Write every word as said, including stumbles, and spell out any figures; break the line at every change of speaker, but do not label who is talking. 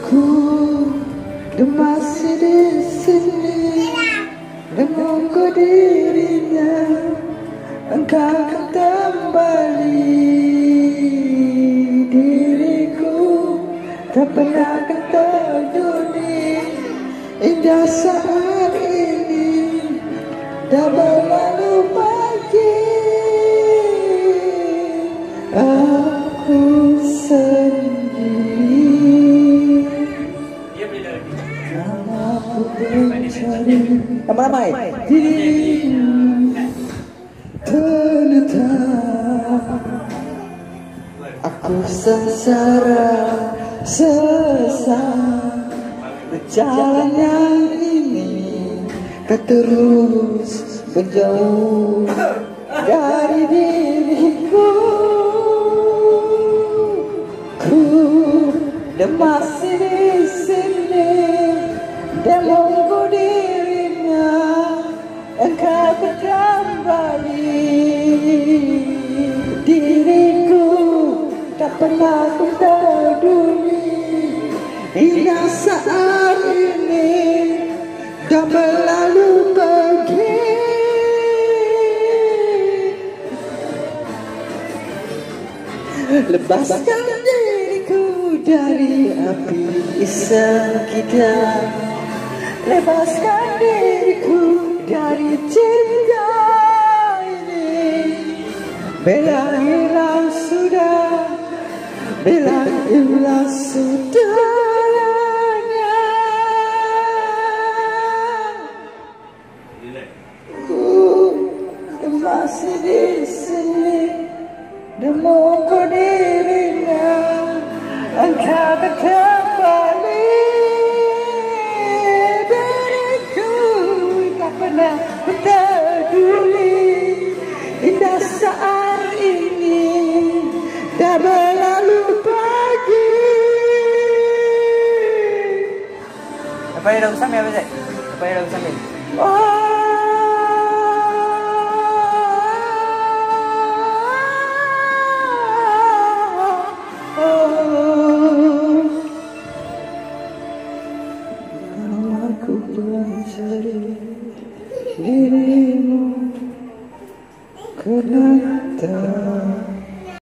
Ku masih di sini menunggu dirinya, engkau akan kembali. Diriku tak pernah akan terduni, indah saat ini dah berlalu pagi. Aku sendiri, aku mencari ramai-ramai dirimu. Ternyata aku sengsara sesat jalan yang ini, kau terus menjauh dari diriku. Ku dan masih di sini dan menunggu dirinya, engkau kembali. Diriku tak pernah ku peduli, hingga saat ini dah berlalu pergi. Lepaskan diriku dari api iseng kita, lepaskan diriku dari cinta ini. Bila hilang sudah, bila hilang sudahnya, ku masih di sini dan menunggu dirinya, engkau kembali. Diriku tak pernah peduli, indah saat ini dah berlalu pagi.
Apa yang dah sampai apa Zek? Apa yang dah sampai?
Oh,